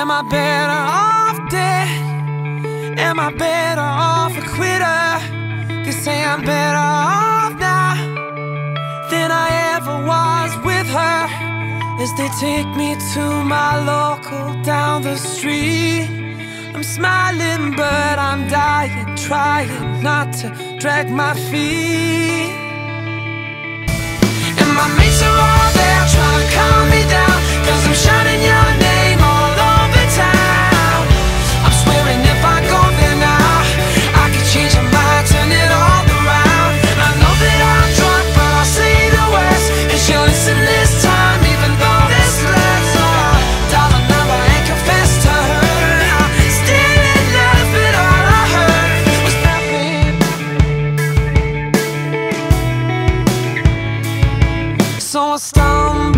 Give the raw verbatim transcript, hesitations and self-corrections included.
Am I better off dead? Am I better off a quitter? Could say I'm better off now than I ever was with her. As they take me to my local down the street, I'm smiling but I'm dying, trying not to drag my feet. And my mates are all there trying to calm me down, 'cause I'm shouting your name all over town. I'm swearing if I go there now, I could change my mind, turn it all around. I know that I'm drunk, but I'll say the words, and she'll listen this time, even though this left a dollar number ain't confessed to her. I'm still in love, but all I heard was nothing. So I stumble